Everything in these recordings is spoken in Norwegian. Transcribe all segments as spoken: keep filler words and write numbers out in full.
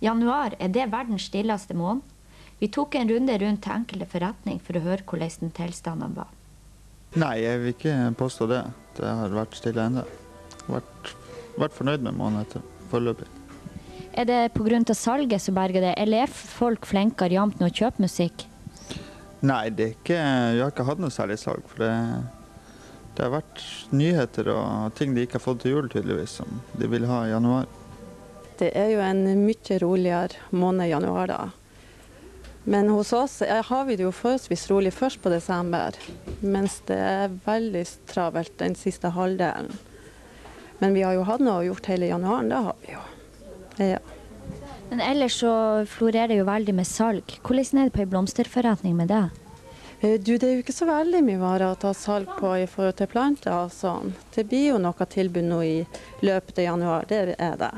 Januar er det verdens stilleste måned. Vi tok en runde rundt til enkelte forretning for å høre hvordan tilstanden var. Nei, jeg vil ikke påstå det. Det har vært stille enda. Vært, vært fornøyd med måneden etter forløpig. Er det på grunn av salget som berger det, eller er folk flinkere jamt nå å kjøpe musikk? Nei, det er ikke, jeg har ikke hatt noe særlig salg, for det, det har vært nyheter og ting de ikke har fått til jul tydeligvis, som de vil ha i januar. Det er jo en mye roligere måned i januar da. Men hos oss har vi det jo forholdsvis rolig først på desember, mens det er veldig travelt den siste halvdelen. Men vi har jo hatt noe gjort hele januaren, det har vi jo. Ja. Men ellers så florerer det jo veldig med salg. Hvordan er det på en blomsterforretning med det? Du, det er jo ikke så veldig mye varer å ta salg på i forhold til planter og sånn. Det blir jo noe tilbud nå i løpet av januar, det er det.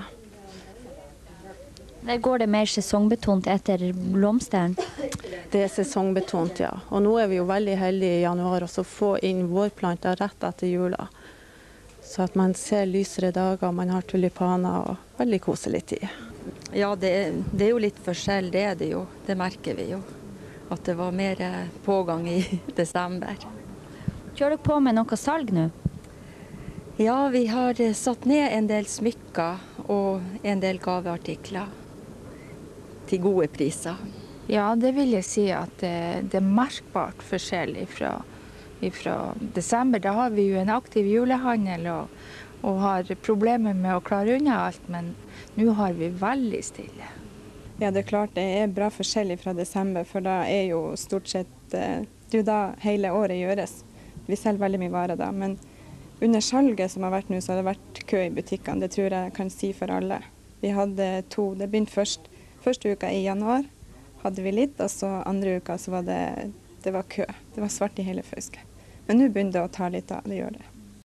Der går det mer sesongbetont etter blomsteren? Det er sesongbetont, ja. Og nå er vi jo veldig heldige i januar å få inn vårplanter rett etter jula. Så at man ser lysere dager, man har tulipaner og veldig koselig tid. Ja, det, det er jo litt forskjell, det er det jo. Det merker vi jo. At det var mer pågang i desember. Kjører dere på med noe salg nå? Ja, vi har satt ned en del smykker og en del gaveartikler til gode priser. Ja, det vil jeg si at det, det er merkbart forskjellig fra, fra desember. Da har vi jo en aktiv julehandel og, og har problemer med å klare unna alt, men nå har vi veldig stille. Ja, det er klart det er bra forskjellig fra desember, for da er jo stort sett, det er jo da hele året gjøres. Vi selger veldig mye varer da, men under salget som har vært nå, så har det vært kø i butikkene. Det tror jeg kan si for alle. Vi hadde to, det begynte først, første uka i januar hadde vi litt, og så andre uka så var det, det var kø. Det var svart i hele Fauske. Men nå begynner det å ta litt av, det gjør det.